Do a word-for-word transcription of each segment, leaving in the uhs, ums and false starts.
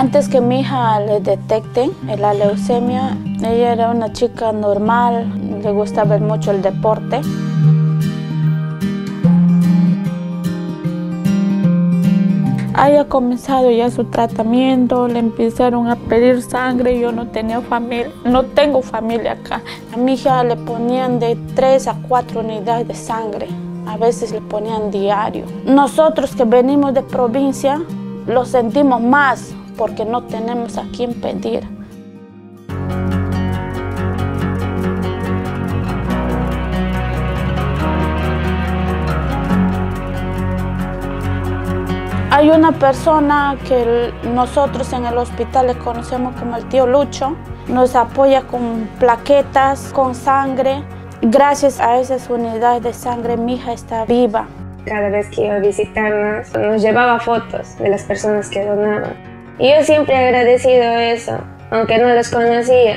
Antes que mi hija le detecten la leucemia, ella era una chica normal, le gustaba mucho el deporte. Haya comenzado ya su tratamiento, le empezaron a pedir sangre, yo no tenía familia, no tengo familia acá. A mi hija le ponían de tres a cuatro unidades de sangre, a veces le ponían diario. Nosotros que venimos de provincia lo sentimos más porque no tenemos a quién pedir. Hay una persona que nosotros en el hospital le conocemos como el tío Lucho. Nos apoya con plaquetas, con sangre. Gracias a esas unidades de sangre mi hija está viva. Cada vez que iba a visitarnos nos llevaba fotos de las personas que donaban. Y yo siempre he agradecido eso, aunque no los conocía.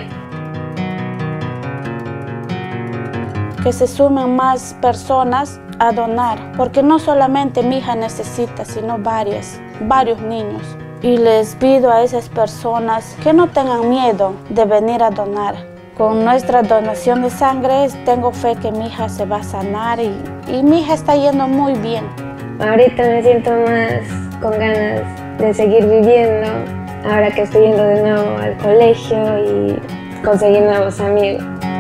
Que se sumen más personas a donar, porque no solamente mi hija necesita, sino varias, varios niños. Y les pido a esas personas que no tengan miedo de venir a donar. Con nuestra donación de sangre tengo fe que mi hija se va a sanar y, y mi hija está yendo muy bien. Ahorita me siento más con ganas de seguir viviendo, ahora que estoy yendo de nuevo al colegio y conseguir nuevos amigos.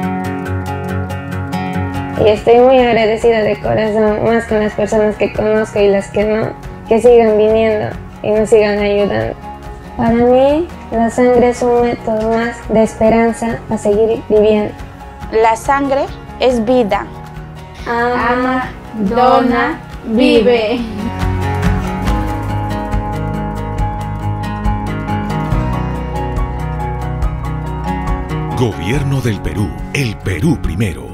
Y estoy muy agradecida de corazón, más con las personas que conozco y las que no, que sigan viniendo y nos sigan ayudando. Para mí, la sangre es un método más de esperanza a seguir viviendo. La sangre es vida. Ama, dona, vive. Gobierno del Perú, el Perú primero.